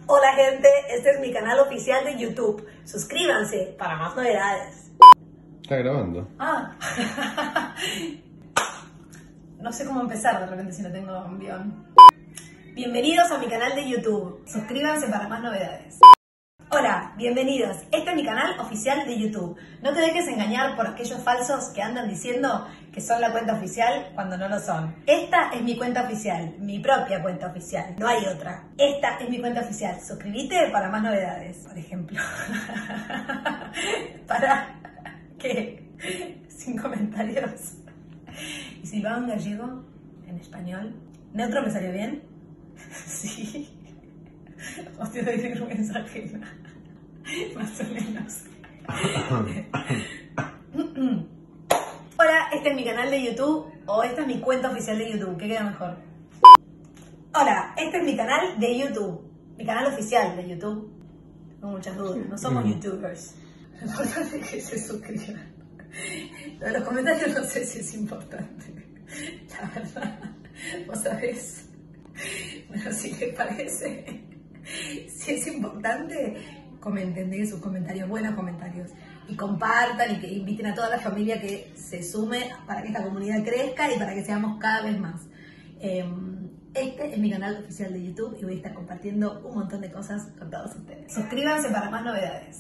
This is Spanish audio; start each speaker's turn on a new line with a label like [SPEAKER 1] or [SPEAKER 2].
[SPEAKER 1] Hola gente, este es mi canal oficial de YouTube. Suscríbanse para más novedades.
[SPEAKER 2] Está grabando.
[SPEAKER 1] No sé cómo empezar de repente si no tengo un guión. Bienvenidos a mi canal de YouTube. Suscríbanse para más novedades. Hola, bienvenidos. Este es mi canal oficial de YouTube. No te dejes engañar por aquellos falsos que andan diciendo que son la cuenta oficial cuando no lo son. Esta es mi cuenta oficial, mi propia cuenta oficial. No hay otra. Esta es mi cuenta oficial. Suscríbete para más novedades, por ejemplo. ¿Para qué? Sin comentarios. ¿Y si va un gallego en español? ¿Neutro me salió bien? Sí. O te doy vergüenza ajena. Más o menos. Hola, este es mi canal de YouTube o esta es mi cuenta oficial de YouTube. ¿Qué queda mejor? Hola, este es mi canal de YouTube. Mi canal oficial de YouTube. Tengo muchas dudas. No somos youtubers. Lo importante es que se suscriban. Lo de los comentarios no sé si es importante. La verdad. ¿Vos sabés? Bueno, si les parece. Si es importante, comenten, dejen sus comentarios, buenos comentarios. Y compartan y que inviten a toda la familia que se sume para que esta comunidad crezca y para que seamos cada vez más. Este es mi canal oficial de YouTube y voy a estar compartiendo un montón de cosas con todos ustedes. Suscríbanse para más novedades.